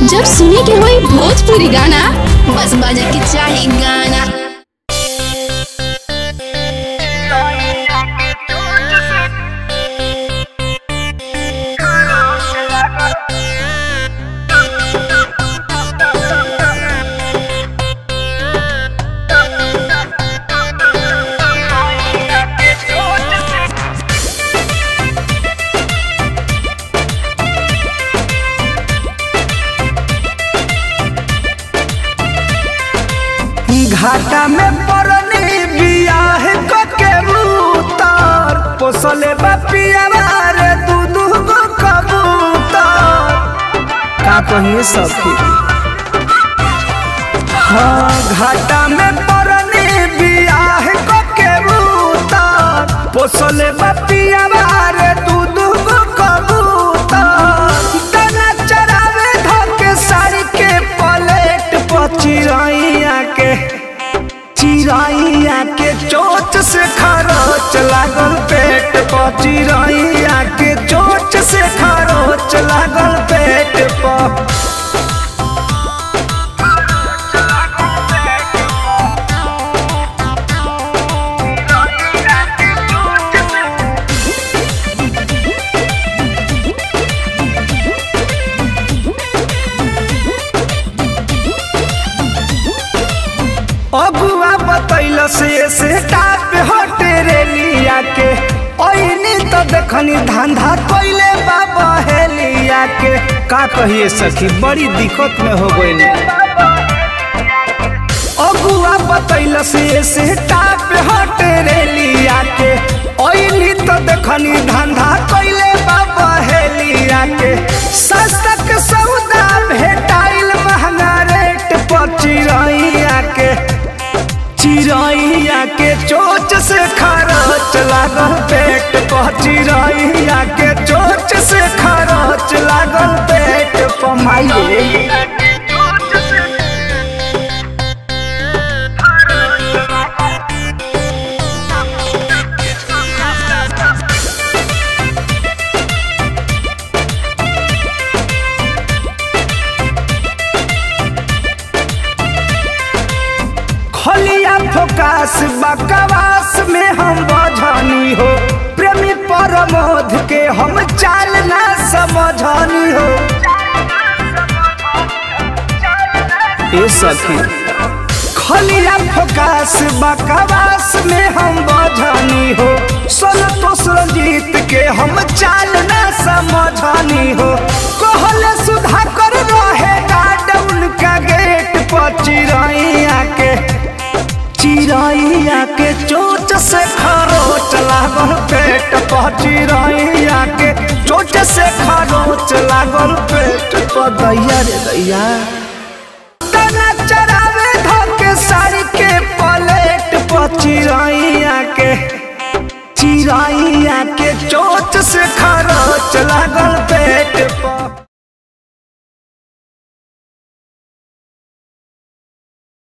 जब सुने के होई भोजपुरी गाना बस बजे के चाही गाना। घाटा में परनी बियाह के उतार पोसले बापिया रे दूध गो कबूतर का कहिए सखी। हाँ घाटा में परनी बियाह के उतार पोसले बापिया रे दूध गो कबूतर तना चरावे धके साड़ी के पलेट पर चिरैया के चोट से खरोच लागल पेट पर चिरैया के चोट से खरोच लागल पेट पर। अगुआ बतैल से टाप हटे रेलिया के ओइनी तो देखनी धंधा कोइले बाबा हेलिया के का कहिए सखी बड़ी दिक्कत में हो गई। अगुआ बतैल से टाप हटे रेलिया के ओइनी तो देखनी धंधा कोइले बाबा हेलिया के सस्ता के सौदा भेटाइल महंगा रेट पर चिरैया के चोच से खरोच लागल पेट पर चिरैया के चोच से खरोच लागल पेट पर माई। खलिया फोकास बकवास में हम बझनी हो प्रेमी परमोध के हम चाल ना समझनी हो। ए सखी खलिया फोकास बकवास में हम बझनी हो संतोष रंजीत के हम चाल ना समझनी हो। कहले सुधाकर रहे गार्ड उनका गेट पर चिरैया के चोट से खरोच लागल पेट पर चिरैया के चोट से खरोच लागल पेट पर दैया रे दैया।